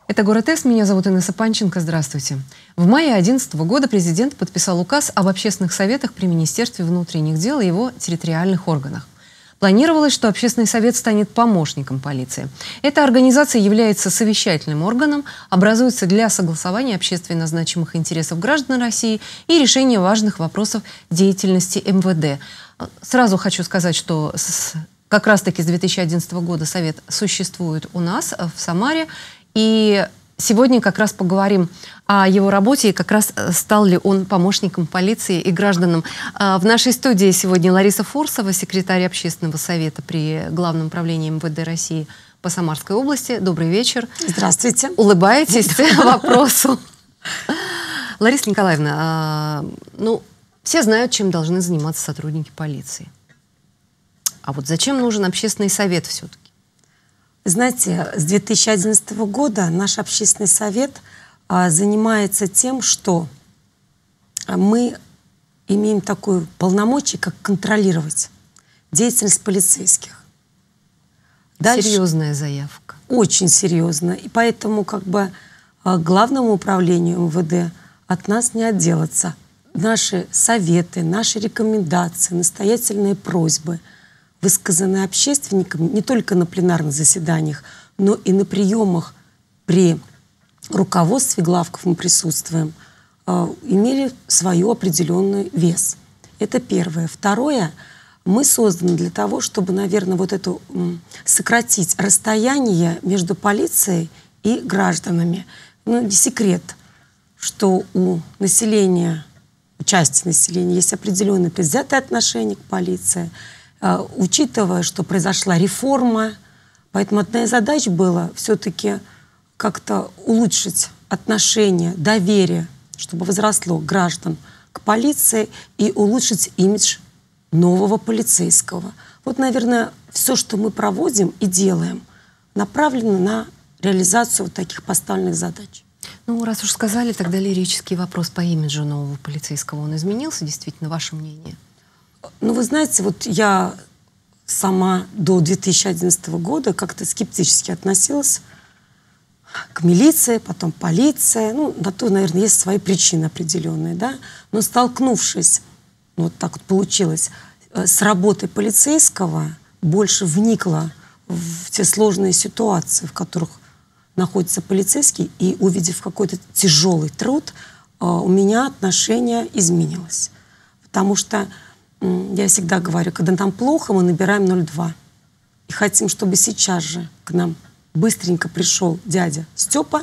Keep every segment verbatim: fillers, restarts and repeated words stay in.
Это «Город С», меня зовут Инесса Панченко, здравствуйте. В мае две тысячи одиннадцатого года президент подписал указ об общественных советах при Министерстве внутренних дел и его территориальных органах. Планировалось, что общественный совет станет помощником полиции. Эта организация является совещательным органом, образуется для согласования общественно значимых интересов граждан России и решения важных вопросов деятельности эм вэ дэ. Сразу хочу сказать, что с, как раз-таки с две тысячи одиннадцатого года совет существует у нас в Самаре. И сегодня как раз поговорим о его работе и как раз стал ли он помощником полиции и гражданам. В нашей студии сегодня Лариса Фурсова, секретарь общественного совета при Главном управлении эм вэ дэ России по Самарской области. Добрый вечер. Здравствуйте. Улыбаетесь вопросу. Лариса Николаевна, ну, все знают, чем должны заниматься сотрудники полиции. А вот зачем нужен общественный совет все-таки? Знаете, с две тысячи одиннадцатого года наш общественный совет а, занимается тем, что мы имеем такую полномочия, как контролировать деятельность полицейских. Дальше, серьезная заявка. Очень серьезно. И поэтому как бы Главному управлению эм вэ дэ от нас не отделаться. Наши советы, наши рекомендации, настоятельные просьбы, высказанные общественникам не только на пленарных заседаниях, но и на приемах при руководстве главков мы присутствуем, э, имели свой определенный вес. Это первое. Второе. Мы созданы для того, чтобы, наверное, вот это, м, сократить расстояние между полицией и гражданами. Ну, не секрет, что у населения, у части населения есть определенное предвзятое отношение к полиции, учитывая, что произошла реформа. Поэтому одна из задач была все-таки как-то улучшить отношение, доверие, чтобы возросло граждан к полиции и улучшить имидж нового полицейского. Вот, наверное, все, что мы проводим и делаем, направлено на реализацию вот таких поставленных задач. Ну, раз уж сказали, тогда лирический вопрос по имиджу нового полицейского. Он изменился, действительно, ваше мнение? Ну, вы знаете, вот я сама до две тысячи одиннадцатого года как-то скептически относилась к милиции, потом полиция. Ну, на то, наверное, есть свои причины определенные, да. Но столкнувшись, ну, вот так вот получилось, с работой полицейского, больше вникла в те сложные ситуации, в которых находится полицейский, и увидев какой-то тяжелый труд, у меня отношение изменилось. Потому что я всегда говорю, когда нам плохо, мы набираем ноль два. И хотим, чтобы сейчас же к нам быстренько пришел дядя Степа,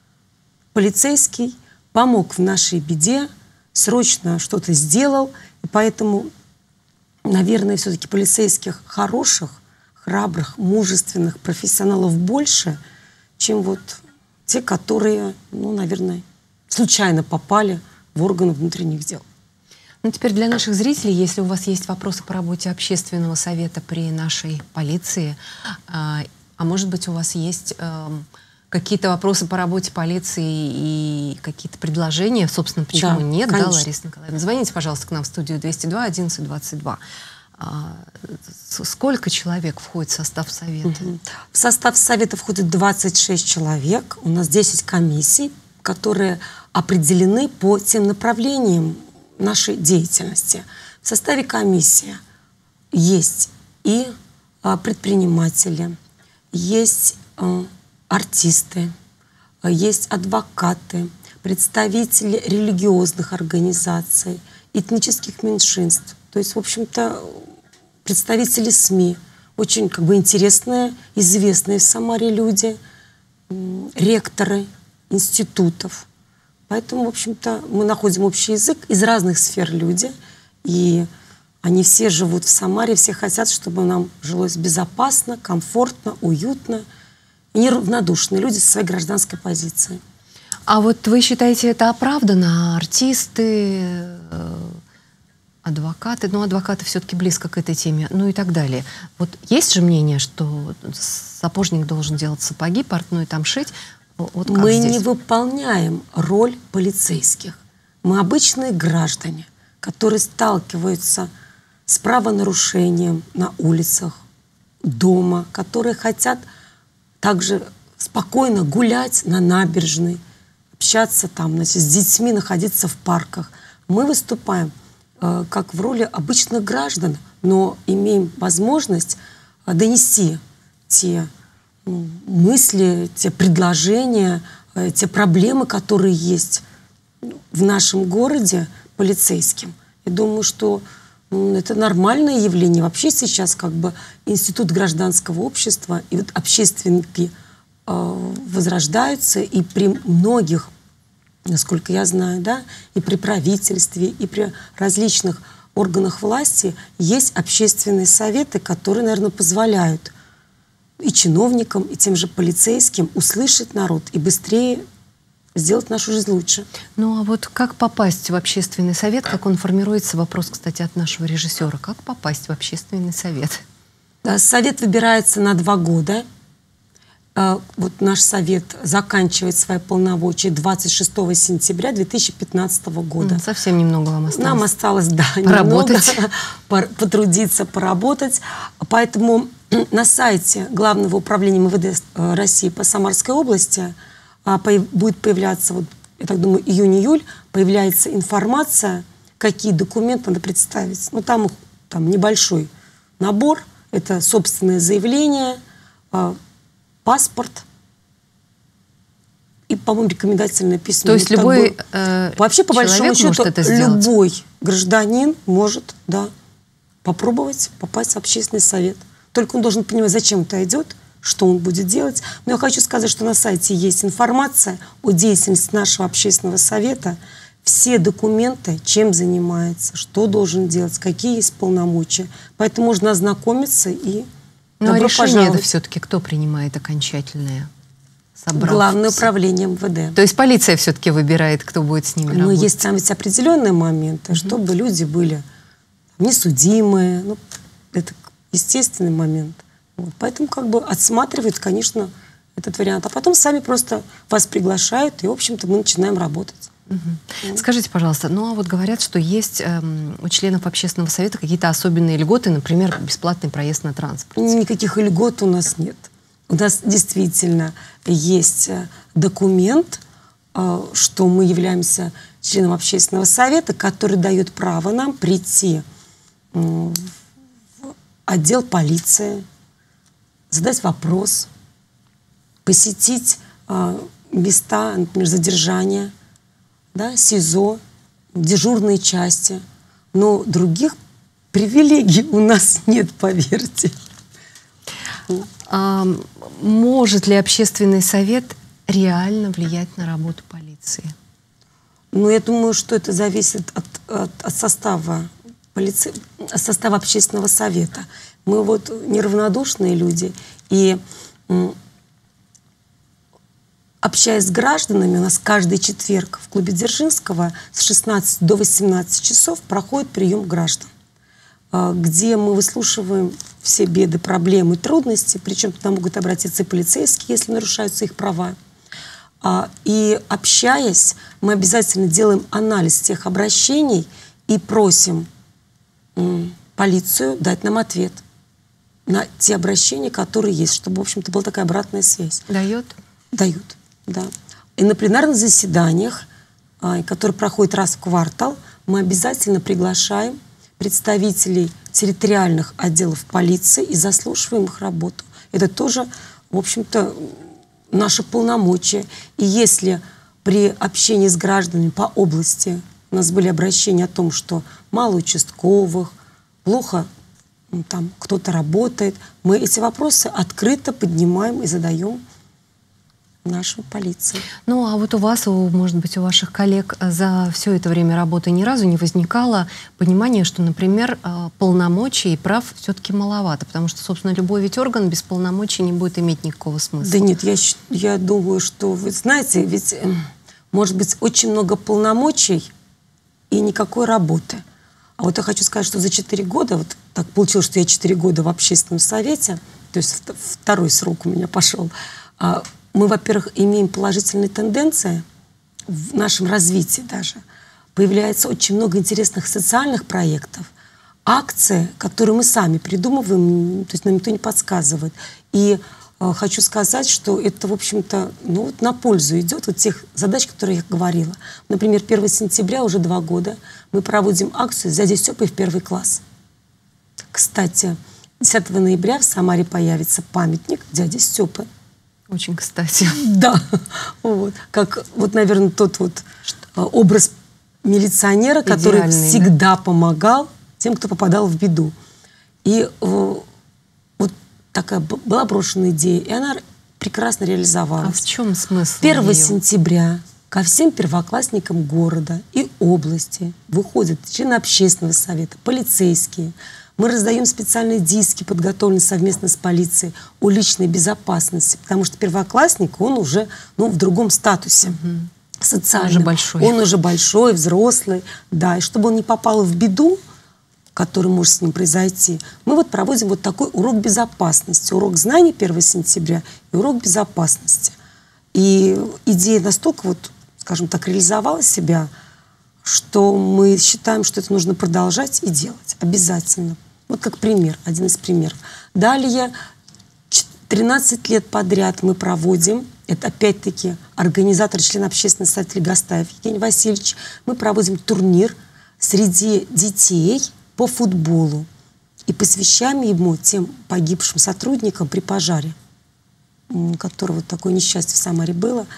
полицейский, помог в нашей беде, срочно что-то сделал. И поэтому, наверное, все-таки полицейских хороших, храбрых, мужественных профессионалов больше, чем вот те, которые, ну, наверное, случайно попали в органы внутренних дел. Ну, теперь для наших зрителей, если у вас есть вопросы по работе общественного совета при нашей полиции, а, а может быть, у вас есть а, какие-то вопросы по работе полиции и какие-то предложения, собственно, почему да, нет, конечно. да, Лариса Николаевна? Звоните, пожалуйста, к нам в студию двести два одиннадцать двадцать два. А, сколько человек входит в состав совета? Угу. В состав совета входит двадцать шесть человек. У нас десять комиссий, которые определены по тем направлениям нашей деятельности. В составе комиссии есть и а, предприниматели, есть а, артисты, а, есть адвокаты, представители религиозных организаций, этнических меньшинств. То есть, в общем-то, представители СМИ, очень как бы интересные, известные в Самаре люди, ректоры институтов. Поэтому, в общем-то, мы находим общий язык, из разных сфер люди, и они все живут в Самаре, все хотят, чтобы нам жилось безопасно, комфортно, уютно, и неравнодушные люди со своей гражданской позицией. А вот вы считаете, это оправдано? Артисты, адвокаты, ну, адвокаты все-таки близко к этой теме, ну и так далее. Вот есть же мнение, что сапожник должен делать сапоги, портной там шить. Вот мы здесь? не выполняем роль полицейских. Мы обычные граждане, которые сталкиваются с правонарушением на улицах, дома, которые хотят также спокойно гулять на набережной, общаться там, значит, с детьми, находиться в парках. Мы выступаем э, как в роли обычных граждан, но имеем возможность э, донести те э, мысли, те предложения, э, те проблемы, которые есть в нашем городе полицейским. Я думаю, что э, это нормальное явление. Вообще сейчас как бы институт гражданского общества и вот общественники э, возрождаются, и при многих, насколько я знаю, да, и при правительстве, и при различных органах власти есть общественные советы, которые, наверное, позволяют и чиновникам, и тем же полицейским услышать народ и быстрее сделать нашу жизнь лучше. Ну а вот как попасть в общественный совет, как он формируется? Вопрос, кстати, от нашего режиссера. Как попасть в общественный совет? Да, совет выбирается на два года. Вот наш совет заканчивает свои полномочия двадцать шестого сентября две тысячи пятнадцатого года. Совсем немного вам осталось. Нам осталось, да, поработать. Немного, потрудиться, поработать. Поэтому на сайте Главного управления МВД России по Самарской области будет появляться, вот, я так думаю, июнь-июль, появляется информация, какие документы надо представить. Ну, там, там небольшой набор. Это собственное заявление, паспорт и, по-моему, рекомендательное письмо. То есть вот любой бы, э, вообще, по большому счету, это сделать? Любой гражданин может, да, попробовать попасть в общественный совет. Только он должен понимать, зачем это идет, что он будет делать. Но я хочу сказать, что на сайте есть информация о деятельности нашего общественного совета, все документы, чем занимается, что должен делать, какие есть полномочия. Поэтому можно ознакомиться и Ну, а решение это все-таки кто принимает окончательное? Собрав Главное все. управление МВД. То есть полиция все-таки выбирает, кто будет с ними Но работать? есть там ведь определенные моменты, угу. чтобы люди были несудимые. Ну, это естественный момент. Вот. Поэтому как бы отсматривают, конечно, этот вариант. А потом сами просто вас приглашают, и, в общем-то, мы начинаем работать. Угу. Mm. Скажите, пожалуйста, ну а вот говорят, что есть эм, у членов общественного совета какие-то особенные льготы, например, бесплатный проезд на транспорте. Никаких льгот у нас нет. У нас действительно есть документ, э, что мы являемся членом общественного совета, который дает право нам прийти э, в отдел полиции, задать вопрос, посетить э, места, например, задержания, да, СИЗО, дежурные части. Но других привилегий у нас нет, поверьте. А может ли общественный совет реально влиять на работу полиции? Ну, я думаю, что это зависит от, от, от состава полиции, от состава общественного совета. Мы вот неравнодушные люди, и общаясь с гражданами, у нас каждый четверг в клубе Дзержинского с шестнадцати до восемнадцати часов проходит прием граждан, где мы выслушиваем все беды, проблемы, трудности, причем туда могут обратиться и полицейские, если нарушаются их права. И общаясь, мы обязательно делаем анализ тех обращений и просим полицию дать нам ответ на те обращения, которые есть, чтобы, в общем-то, была такая обратная связь. Дает? Дают, да. И на пленарных заседаниях, которые проходят раз в квартал, мы обязательно приглашаем представителей территориальных отделов полиции и заслушиваем их работу. Это тоже, в общем-то, наше полномочие. И если при общении с гражданами по области у нас были обращения о том, что мало участковых, плохо там кто-то работает, мы эти вопросы открыто поднимаем и задаем нашей полиции. Ну, а вот у вас, у, может быть, у ваших коллег за все это время работы ни разу не возникало понимания, что, например, полномочий и прав все-таки маловато, потому что, собственно, любой ведь орган без полномочий не будет иметь никакого смысла. Да нет, я, я думаю, что, вы знаете, ведь может быть очень много полномочий и никакой работы. А вот я хочу сказать, что за четыре года, вот так получилось, что я четыре года в общественном совете, то есть второй срок у меня пошел, мы, во-первых, имеем положительные тенденции в нашем развитии даже. Появляется очень много интересных социальных проектов, акции, которые мы сами придумываем, то есть нам никто не подсказывает. И хочу сказать, что это, в общем-то, ну, вот на пользу идет вот тех задач, которые я говорила. Например, первого сентября, уже два года, мы проводим акцию «С дядей Степой в первый класс». Кстати, десятого ноября в Самаре появится памятник дяде Степы. Очень кстати. Да. Вот. Как, вот, наверное, тот вот образ милиционера, который идеальный, всегда да? помогал тем, кто попадал в беду. И вот такая была брошенная идея, и она прекрасно реализовалась. А в чем смысл первого ее? сентября ко всем первоклассникам города и области выходят члены общественного совета, полицейские. Мы раздаем специальные диски, подготовленные совместно с полицией, о личной безопасности, потому что первоклассник, он уже, ну, в другом статусе. Угу. Социальном. Он уже большой. Он уже большой, взрослый. Да, и чтобы он не попал в беду, который может с ним произойти, мы вот проводим вот такой урок безопасности, урок знаний первого сентября и урок безопасности. И идея настолько, вот, скажем так, реализовала себя, что мы считаем, что это нужно продолжать и делать обязательно. Вот как пример, один из примеров. Далее, тринадцать лет подряд мы проводим, это опять-таки организатор, член общественного совета Легостаев Евгений Васильевич, мы проводим турнир среди детей по футболу и посвящаем ему тем погибшим сотрудникам при пожаре, которого такое несчастье в Самаре было.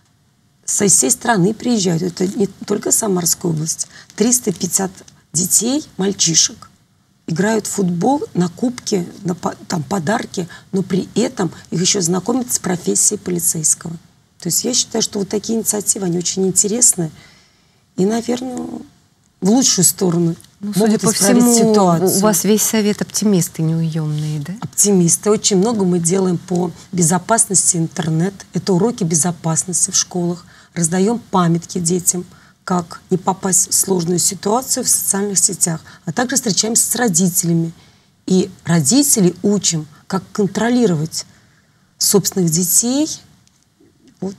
Со всей страны приезжают, это не только Самарская область, триста пятьдесят детей, мальчишек, играют в футбол на кубки, на там, подарки, но при этом их еще знакомят с профессией полицейского. То есть я считаю, что вот такие инициативы, они очень интересны и, наверное, в лучшую сторону. Ну, судя по всему, ситуацию. У вас весь совет оптимисты неуемные, да? Оптимисты. Очень много мы делаем по безопасности интернет. Это уроки безопасности в школах. Раздаем памятки детям, как не попасть в сложную ситуацию в социальных сетях. А также встречаемся с родителями. И родителей учим, как контролировать собственных детей вот,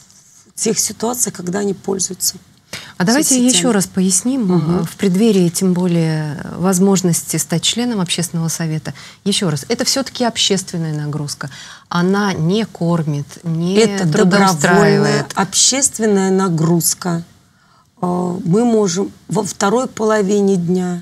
в тех ситуациях, когда они пользуются. А давайте еще раз поясним, угу. в преддверии, тем более, возможности стать членом общественного совета. Еще раз, это все-таки общественная нагрузка. Она не кормит, не это трудоустраивает. Общественная нагрузка. Мы можем во второй половине дня,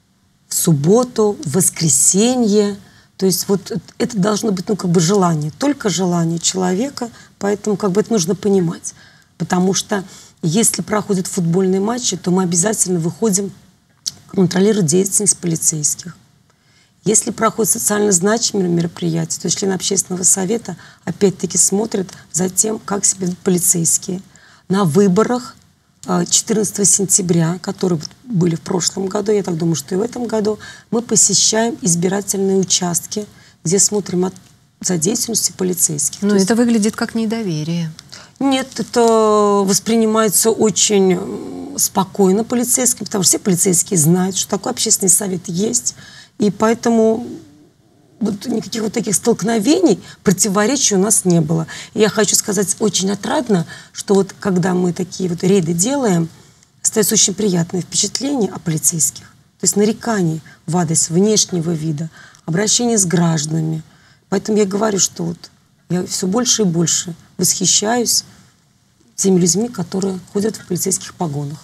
в субботу, в воскресенье. То есть вот это должно быть, ну, как бы желание, только желание человека. Поэтому как бы это нужно понимать. Потому что если проходят футбольные матчи, то мы обязательно выходим контролировать деятельность полицейских. Если проходят социально значимые мероприятия, то члены общественного совета опять-таки смотрят за тем, как себя ведут полицейские. На выборах четырнадцатого сентября, которые были в прошлом году, я так думаю, что и в этом году, мы посещаем избирательные участки, где смотрим за деятельностью полицейских. Но это выглядит как недоверие. Нет, это воспринимается очень спокойно полицейским, потому что все полицейские знают, что такой общественный совет есть. И поэтому вот никаких вот таких столкновений, противоречий у нас не было. И я хочу сказать, очень отрадно, что вот когда мы такие вот рейды делаем, остается очень приятное впечатление о полицейских. То есть нареканий в адрес внешнего вида, обращение с гражданами. Поэтому я говорю, что вот я все больше и больше восхищаюсь теми людьми, которые ходят в полицейских погонах.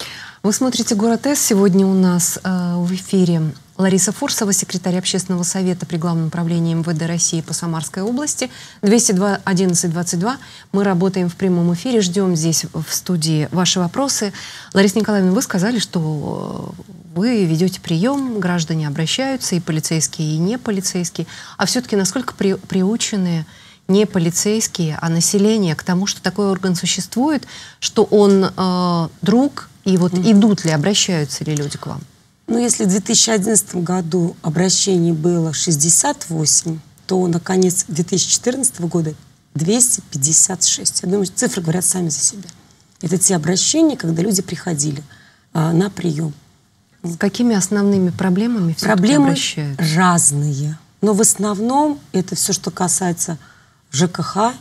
Вы смотрите «Город С». Сегодня у нас э, в эфире Лариса Фурсова, секретарь общественного совета при Главном управлении эм вэ дэ России по Самарской области. двести два одиннадцать двадцать два. Мы работаем в прямом эфире, ждем здесь в студии ваши вопросы. Лариса Николаевна, вы сказали, что вы ведете прием, граждане обращаются, и полицейские, и не полицейские. А все-таки насколько при, приучены не полицейские, а население к тому, что такой орган существует, что он э, друг, и вот mm-hmm. идут ли, обращаются ли люди к вам? Ну, если в две тысячи одиннадцатом году обращений было шестьдесят восемь, то на конец две тысячи четырнадцатого года двести пятьдесят шесть. Я думаю, цифры говорят сами за себя. Это те обращения, когда люди приходили а, на прием. С какими основными проблемами все-таки Проблемы обращаются? Разные. Но в основном это все, что касается жэ ка ха,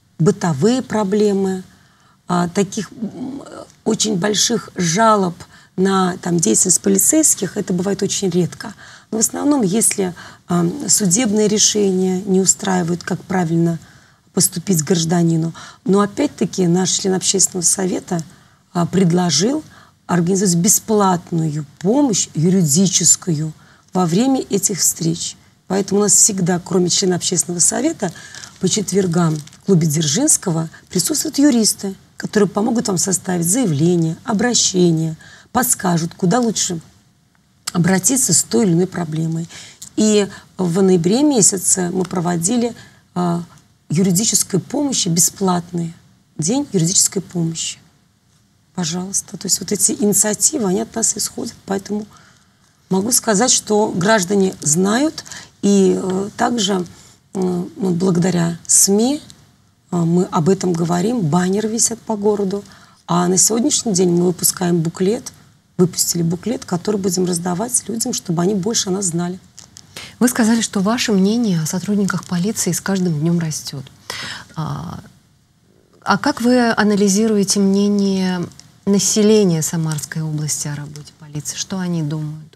бытовые проблемы, а, таких очень больших жалоб на там, деятельность полицейских, это бывает очень редко. Но в основном, если э, судебные решения не устраивают, как правильно поступить гражданину. Но опять-таки наш член общественного совета э, предложил организовать бесплатную помощь юридическую во время этих встреч. Поэтому у нас всегда, кроме члена общественного совета, по четвергам в клубе Дзержинского присутствуют юристы, которые помогут вам составить заявление, обращение, подскажут, куда лучше обратиться с той или иной проблемой. И в ноябре месяце мы проводили э, юридической помощи бесплатные. День юридической помощи. Пожалуйста. То есть вот эти инициативы, они от нас исходят. Поэтому могу сказать, что граждане знают. И э, также э, благодаря СМИ э, мы об этом говорим. Баннеры висят по городу. А на сегодняшний день мы выпускаем буклет, выпустили буклет, который будем раздавать людям, чтобы они больше о нас знали. Вы сказали, что ваше мнение о сотрудниках полиции с каждым днем растет. А, а как вы анализируете мнение населения Самарской области о работе полиции? Что они думают?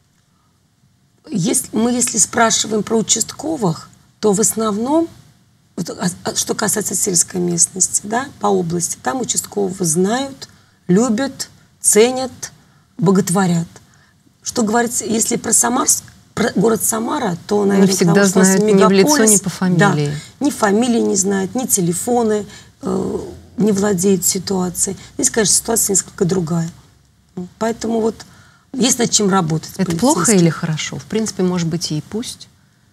Если, мы, если спрашиваем про участковых, то в основном, что касается сельской местности, да, по области, там участкового знают, любят, ценят, боготворят. Что говорится, если про Самарск, про город Самара, то, наверное, не всегда знают ни в лицо, ни по фамилии. Да, ни фамилии не знают, ни телефоны э, не владеют ситуацией. Здесь, конечно, ситуация несколько другая. Поэтому вот есть над чем работать. Это плохо или хорошо? В принципе, может быть, и пусть.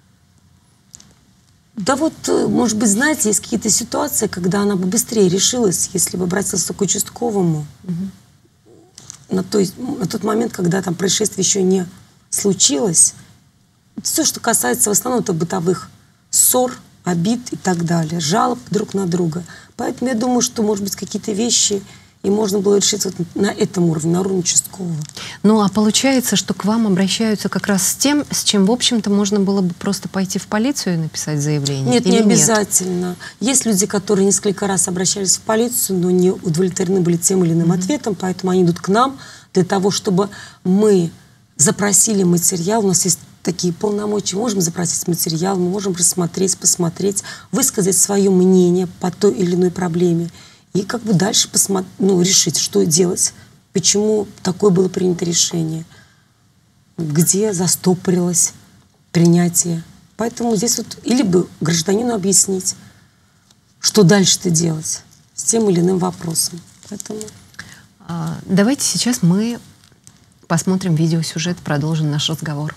Да вот, может быть, знаете, есть какие-то ситуации, когда она бы быстрее решилась, если бы обратился к участковому угу. на, той, на тот момент, когда там происшествие еще не случилось. Все, что касается в основном это бытовых ссор, обид и так далее, жалоб друг на друга. Поэтому я думаю, что, может быть, какие-то вещи и можно было решить вот на этом уровне, на уровне участкового. Ну, а получается, что к вам обращаются как раз с тем, с чем, в общем-то, можно было бы просто пойти в полицию и написать заявление? Нет, не обязательно. Нет? Есть люди, которые несколько раз обращались в полицию, но не удовлетворены были тем или иным mm-hmm. ответом, поэтому они идут к нам для того, чтобы мы запросили материал. У нас есть такие полномочия. Можем запросить материал, мы можем рассмотреть, посмотреть, высказать свое мнение по той или иной проблеме. И как бы дальше посмотри, ну, решить, что делать, почему такое было принято решение, где застопорилось принятие. Поэтому здесь вот или бы гражданину объяснить, что дальше-то делать с тем или иным вопросом. Поэтому... Давайте сейчас мы посмотрим видеосюжет, продолжим наш разговор.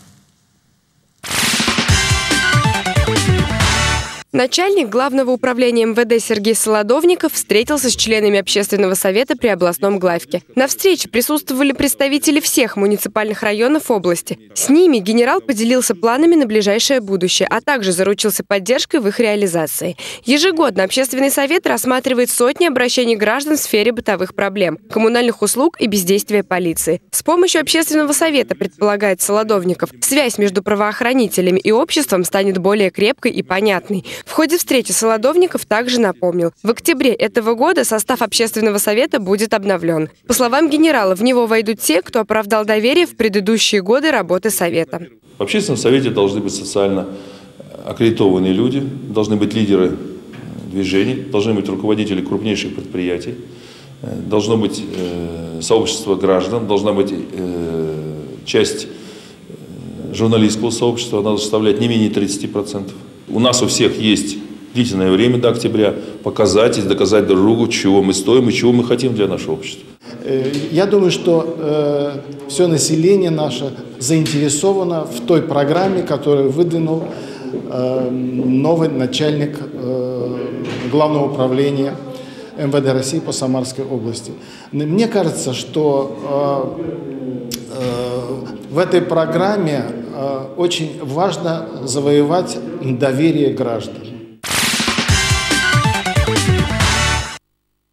Начальник Главного управления эм вэ дэ Сергей Солодовников встретился с членами общественного совета при областном главке. На встрече присутствовали представители всех муниципальных районов области. С ними генерал поделился планами на ближайшее будущее, а также заручился поддержкой в их реализации. Ежегодно общественный совет рассматривает сотни обращений граждан в сфере бытовых проблем, коммунальных услуг и бездействия полиции. С помощью общественного совета, предполагает Солодовников, связь между правоохранителями и обществом станет более крепкой и понятной. В ходе встречи Солодовников также напомнил, в октябре этого года состав общественного совета будет обновлен. По словам генерала, в него войдут те, кто оправдал доверие в предыдущие годы работы совета. В общественном совете должны быть социально аккредитованные люди, должны быть лидеры движений, должны быть руководители крупнейших предприятий, должно быть э, сообщество граждан, должна быть э, часть журналистского сообщества, она должна составлять не менее тридцати процентов. У нас у всех есть длительное время до октября показать и доказать друг другу, чего мы стоим и чего мы хотим для нашего общества. Я думаю, что э, все население наше заинтересовано в той программе, которую выдвинул э, новый начальник э, Главного управления эм вэ дэ России по Самарской области. Мне кажется, что э, э, в этой программе э, очень важно завоевать доверие граждан.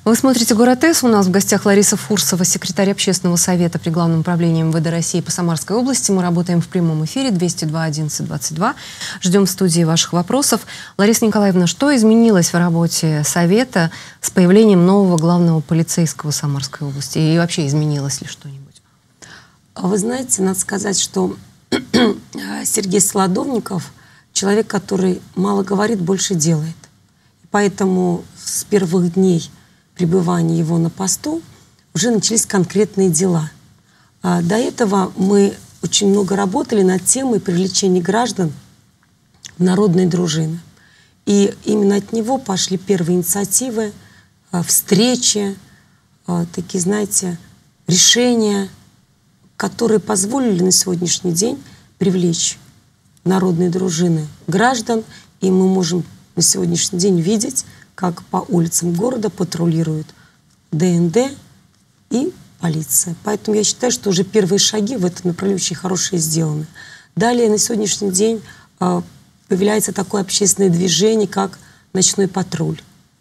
Вы смотрите «Город С». У нас в гостях Лариса Фурсова, секретарь общественного совета при Главном управлении МВД России по Самарской области. Мы работаем в прямом эфире двести два одиннадцать двадцать два. Ждем в студии ваших вопросов. Лариса Николаевна, что изменилось в работе совета с появлением нового главного полицейского Самарской области? И вообще изменилось ли что-нибудь? Вы знаете, надо сказать, что Сергей Солодовников человек, который мало говорит, больше делает. Поэтому с первых дней пребывания его на посту уже начались конкретные дела. А до этого мы очень много работали над темой привлечения граждан в народные дружины. И именно от него пошли первые инициативы, встречи, такие, знаете, решения, которые позволили на сегодняшний день привлечь народные дружины граждан. И мы можем на сегодняшний день видеть, как по улицам города патрулируют ДНД и полиция. Поэтому я считаю, что уже первые шаги в этом направлении очень хорошие сделаны. Далее на сегодняшний день э, появляется такое общественное движение, как «Ночной патруль».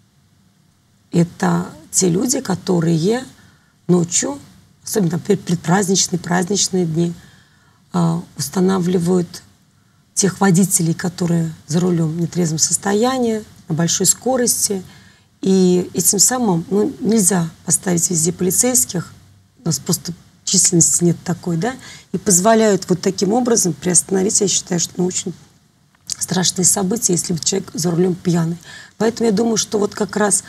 Это те люди, которые ночью, особенно предпраздничные, праздничные дни, э, устанавливают тех водителей, которые за рулем в нетрезвом состоянии, на большой скорости. И этим самым ну, нельзя поставить везде полицейских, у нас просто численности нет такой, да, и позволяют вот таким образом приостановить, я считаю, что ну, очень страшные события, если человек за рулем пьяный. Поэтому я думаю, что вот как раз,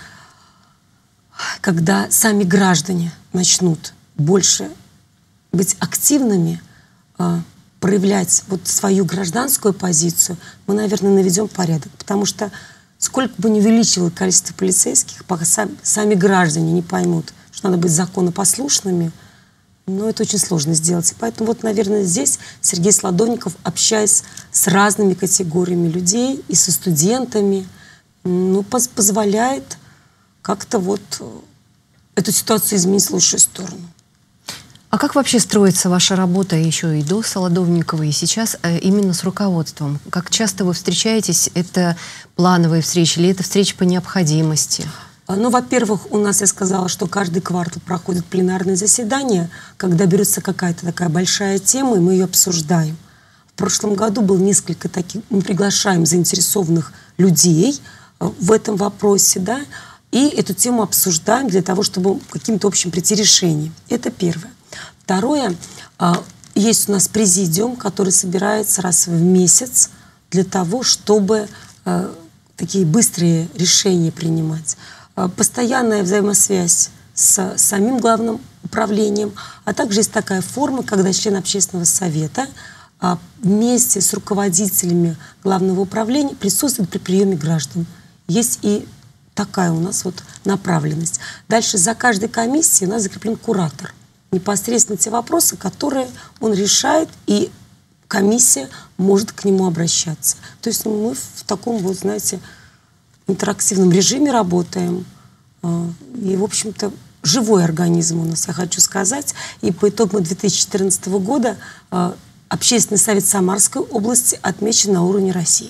когда сами граждане начнут больше быть активными, проявлять вот свою гражданскую позицию, мы, наверное, наведем порядок. Потому что сколько бы ни увеличило количество полицейских, пока сами, сами граждане не поймут, что надо быть законопослушными, но это очень сложно сделать. И поэтому вот, наверное, здесь Сергей Солодовников, общаясь с разными категориями людей и со студентами, ну, поз позволяет как-то вот эту ситуацию изменить в лучшую сторону. А как вообще строится ваша работа еще и до Солодовникова, и сейчас именно с руководством? Как часто вы встречаетесь? Это плановые встречи или это встречи по необходимости? Ну, во-первых, у нас, я сказала, что каждый квартал проходит пленарные заседания, когда берется какая-то такая большая тема, и мы ее обсуждаем. В прошлом году было несколько таких, мы приглашаем заинтересованных людей в этом вопросе, да, и эту тему обсуждаем для того, чтобы каким-то общим прийти решением. Это первое. Второе, есть у нас президиум, который собирается раз в месяц для того, чтобы такие быстрые решения принимать. Постоянная взаимосвязь с самим главным управлением, а также есть такая форма, когда член общественного совета вместе с руководителями главного управления присутствует при приеме граждан. Есть и такая у нас вот направленность. Дальше за каждой комиссией у нас закреплен куратор. Непосредственно те вопросы, которые он решает, и комиссия может к нему обращаться. То есть мы в таком, вот, знаете, интерактивном режиме работаем. И, в общем-то, живой организм у нас, я хочу сказать. И по итогам две тысячи четырнадцатого года Общественный совет Самарской области отмечен на уровне России.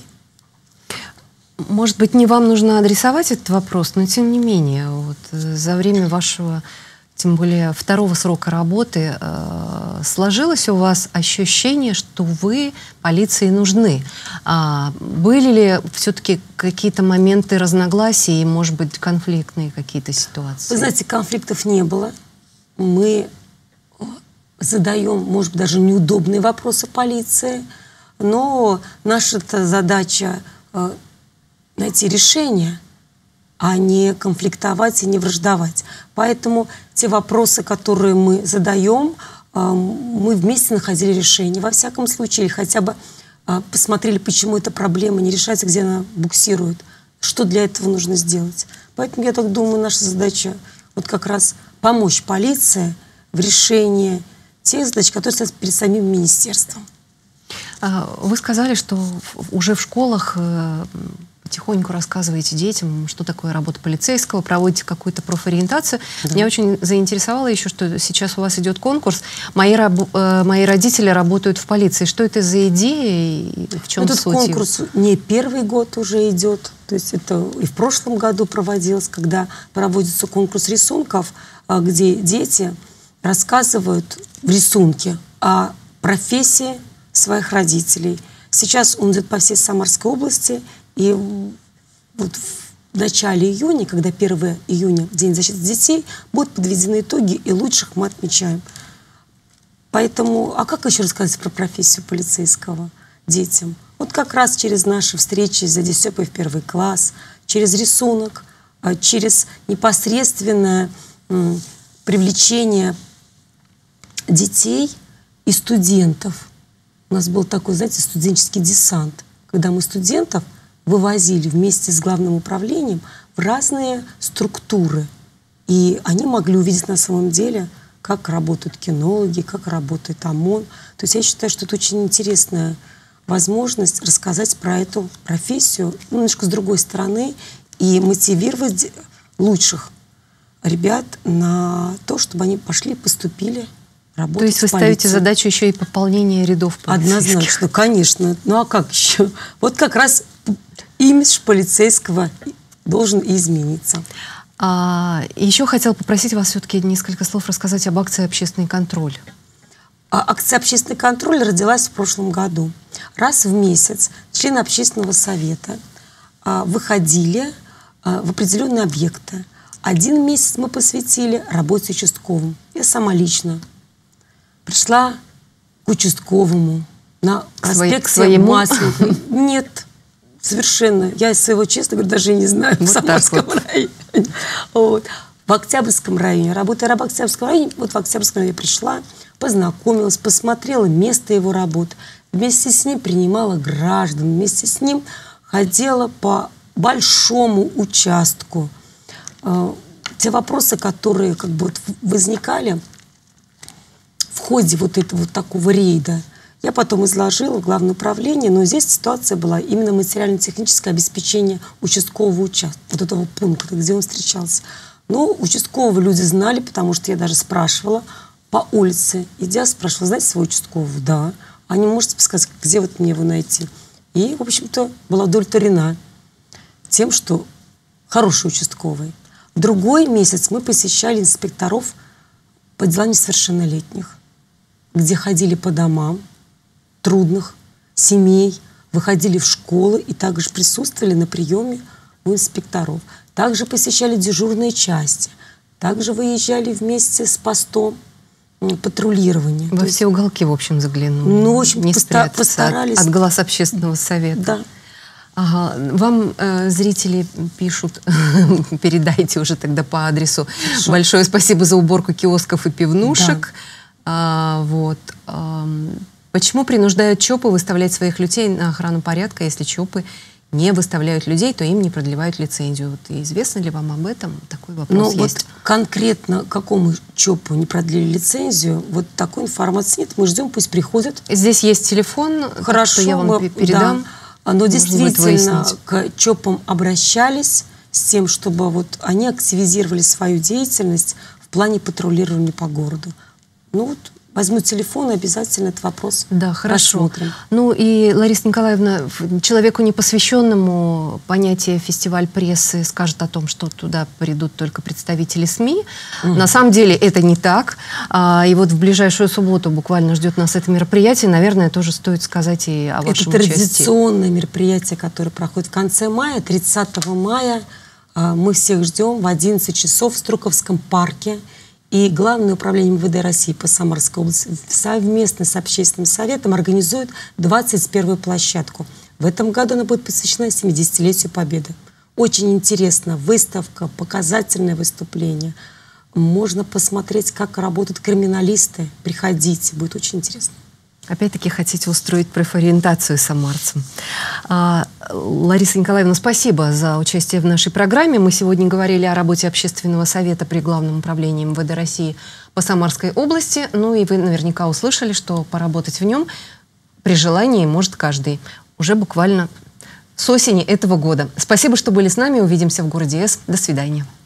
Может быть, не вам нужно адресовать этот вопрос, но тем не менее, вот, за время вашего, тем более второго срока работы, э, сложилось у вас ощущение, что вы полиции нужны? А были ли все-таки какие-то моменты разногласий, может быть, конфликтные какие-то ситуации? Вы знаете, конфликтов не было. Мы задаем, может быть, даже неудобные вопросы полиции, но наша-то задача э, найти решение, а не конфликтовать и не враждовать. Поэтому те вопросы, которые мы задаем, мы вместе находили решение. Во всяком случае, хотя бы посмотрели, почему эта проблема не решается, где она буксирует, что для этого нужно сделать. Поэтому я так думаю, наша задача вот как раз помочь полиции в решении тех задач, которые стоят перед самим министерством. Вы сказали, что уже в школах потихоньку рассказываете детям, что такое работа полицейского, проводите какую-то профориентацию. Да. Меня очень заинтересовало еще, что сейчас у вас идет конкурс. Мои, раб- э, мои родители работают в полиции. Что это за идея и в чем Этот суть? конкурс не первый год уже идет. То есть это и в прошлом году проводилось, когда проводится конкурс рисунков, где дети рассказывают в рисунке о профессии своих родителей. Сейчас он идет по всей Самарской области, и вот в начале июня, когда первого июня, День защиты детей, будут подведены итоги, и лучших мы отмечаем. Поэтому, а как еще рассказать про профессию полицейского детям? Вот как раз через наши встречи за ДСЕПой в первый класс, через рисунок, через непосредственное м, привлечение детей и студентов. У нас был такой, знаете, студенческий десант, когда мы студентов вывозили вместе с главным управлением в разные структуры. И они могли увидеть на самом деле, как работают кинологи, как работает ОМОН. То есть я считаю, что это очень интересная возможность рассказать про эту профессию ну, немножко с другой стороны и мотивировать лучших ребят на то, чтобы они пошли и поступили работать. То есть вы в полицию. ставите задачу еще и пополнения рядов полицейских? Однозначно, конечно. Ну а как еще? Вот как раз имидж полицейского должен и измениться. А, еще хотела попросить вас все-таки несколько слов рассказать об акции «Общественный контроль». А акция «Общественный контроль» родилась в прошлом году. Раз в месяц члены общественного совета а, выходили а, в определенные объекты. Один месяц мы посвятили работе участковым. Я сама лично пришла к участковому на проспекте Масленникова. Нет, совершенно. Я из своего, честно говоря, даже не знаю. Вот в Самарском вот. районе. Вот. В Октябрьском районе. Работая в Октябрьском районе, вот в Октябрьском районе я пришла, познакомилась, посмотрела место его работы. Вместе с ним принимала граждан. Вместе с ним ходила по большому участку. Те вопросы, которые как бы вот возникали в ходе вот этого вот такого рейда, я потом изложила в Главное управление, но здесь ситуация была именно материально-техническое обеспечение участкового участка, вот этого пункта, где он встречался. Но участкового люди знали, потому что я даже спрашивала по улице, идя, спрашивала, знаете своего участкового? Да. А не можете подсказать, где вот мне его найти? И, в общем-то, была удовлетворена тем, что хороший участковый. В другой месяц мы посещали инспекторов по делам несовершеннолетних, где ходили по домам трудных семей, выходили в школы и также присутствовали на приеме у инспекторов. Также посещали дежурные части, также выезжали вместе с постом патрулирования. Во То все есть, уголки, в общем, заглянули. Ну, в общем, не поста- постарались. От, от глаз общественного совета. Да. Ага. Вам э, зрители пишут, передайте уже тогда по адресу. Хорошо. Большое спасибо за уборку киосков и пивнушек. Да. А, вот. А, почему принуждают ЧОПы выставлять своих людей на охрану порядка, если ЧОПы не выставляют людей, то им не продлевают лицензию? Вот, и известно ли вам об этом? Такой вопрос ну, есть. Вот конкретно какому ЧОПу не продлили лицензию, вот такой информации нет. Мы ждем, пусть приходят. Здесь есть телефон, хорошо, что я вам мы, передам. Да. Но действительно к ЧОПам обращались с тем, чтобы вот они активизировали свою деятельность в плане патрулирования по городу. Ну вот возьму телефон и обязательно этот вопрос да, хорошо. рассмотрим. Ну и, Лариса Николаевна, человеку непосвященному понятие фестиваль прессы скажет о том, что туда придут только представители СМИ. Mm. На самом деле это не так. И вот в ближайшую субботу буквально ждет нас это мероприятие. Наверное, тоже стоит сказать и о вашем это участии. Это традиционное мероприятие, которое проходит в конце мая, тридцатого мая. Мы всех ждем в одиннадцать часов в Струковском парке. И Главное управление эм вэ дэ России по Самарской области совместно с общественным советом организует двадцать первую площадку. В этом году она будет посвящена семидесятилетию Победы. Очень интересно. Выставка, показательное выступление. Можно посмотреть, как работают криминалисты. Приходите, будет очень интересно. Опять-таки хотите устроить профориентацию самарцам. А, Лариса Николаевна, спасибо за участие в нашей программе. Мы сегодня говорили о работе общественного совета при Главном управлении эм вэ дэ России по Самарской области. Ну и вы наверняка услышали, что поработать в нем при желании может каждый. Уже буквально с осени этого года. Спасибо, что были с нами. Увидимся в городе С. До свидания.